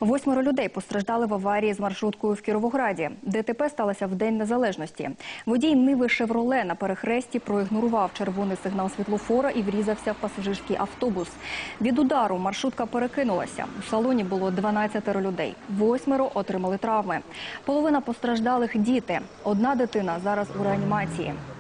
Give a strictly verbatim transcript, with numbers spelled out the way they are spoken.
Восьмеро людей постраждали в аварії з маршруткою в Кіровограді. ДТП сталося в День Незалежності. Водій Ниви «Шевроле» на перехресті проігнорував червоний сигнал світлофора і врізався в пасажирський автобус. Від удару маршрутка перекинулася. У салоні було дванадцятеро людей. Восьмеро отримали травми. Половина постраждалих – діти. Одна дитина зараз у реанімації.